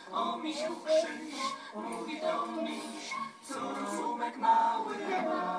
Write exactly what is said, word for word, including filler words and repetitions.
o misiu przyjść, mówi to miś, co rozumek mały ma.